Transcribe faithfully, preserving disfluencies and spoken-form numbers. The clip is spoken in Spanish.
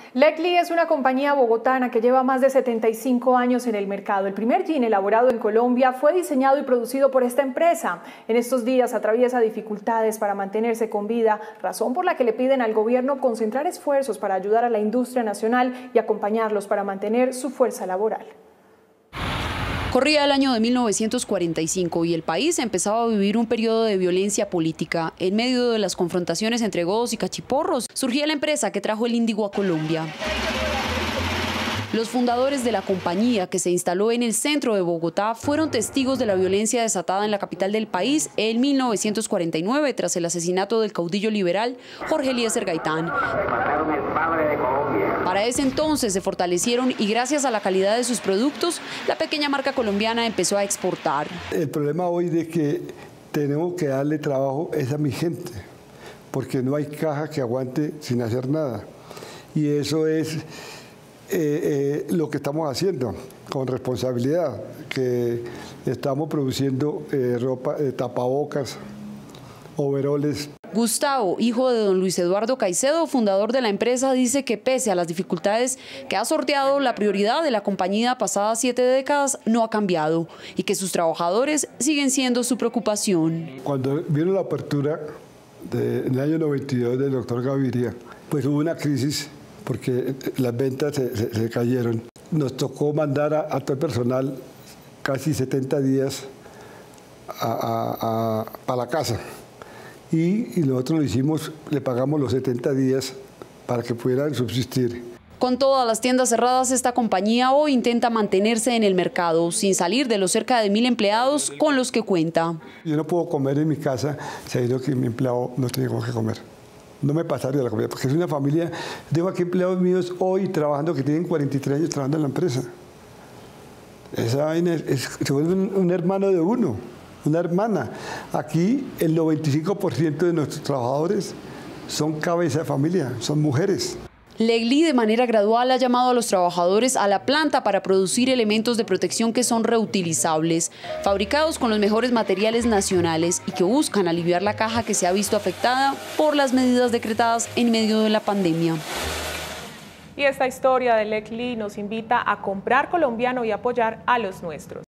Lec'Li es una compañía bogotana que lleva más de setenta y cinco años en el mercado. El primer gin elaborado en Colombia fue diseñado y producido por esta empresa. En estos días atraviesa dificultades para mantenerse con vida, razón por la que le piden al gobierno concentrar esfuerzos para ayudar a la industria nacional y acompañarlos para mantener su fuerza laboral. Corría el año de mil novecientos cuarenta y cinco y el país empezaba a vivir un periodo de violencia política. En medio de las confrontaciones entre godos y cachiporros, surgía la empresa que trajo el índigo a Colombia. Los fundadores de la compañía, que se instaló en el centro de Bogotá, fueron testigos de la violencia desatada en la capital del país en mil novecientos cuarenta y nueve tras el asesinato del caudillo liberal Jorge Eliezer Gaitán. Para ese entonces se fortalecieron y gracias a la calidad de sus productos, la pequeña marca colombiana empezó a exportar. El problema hoy de que tenemos que darle trabajo es a mi gente, porque no hay caja que aguante sin hacer nada. Y eso es eh, eh, lo que estamos haciendo con responsabilidad, que estamos produciendo eh, ropa, eh, tapabocas, overoles. Gustavo, hijo de don Luis Eduardo Caicedo, fundador de la empresa, dice que pese a las dificultades que ha sorteado, la prioridad de la compañía pasadas siete décadas no ha cambiado y que sus trabajadores siguen siendo su preocupación. Cuando vino la apertura de, en el año noventa y dos del doctor Gaviria, pues hubo una crisis porque las ventas se, se, se cayeron. Nos tocó mandar a, a todo el personal casi setenta días a, a, a, para la casa. Y, y nosotros lo hicimos, le pagamos los setenta días para que pudieran subsistir. Con todas las tiendas cerradas, esta compañía hoy intenta mantenerse en el mercado, sin salir de los cerca de mil empleados con los que cuenta. Yo no puedo comer en mi casa sabiendo que mi empleado no tiene que comer. No me pasaría la comida, porque es una familia. Tengo aquí empleados míos hoy trabajando que tienen cuarenta y tres años trabajando en la empresa. Esa vaina es, es, se vuelve un, un hermano de uno. Una hermana. Aquí el noventa y cinco por ciento de nuestros trabajadores son cabeza de familia, son mujeres. Lec'Li de manera gradual ha llamado a los trabajadores a la planta para producir elementos de protección que son reutilizables, fabricados con los mejores materiales nacionales y que buscan aliviar la caja que se ha visto afectada por las medidas decretadas en medio de la pandemia. Y esta historia de Lec'Li nos invita a comprar colombiano y apoyar a los nuestros.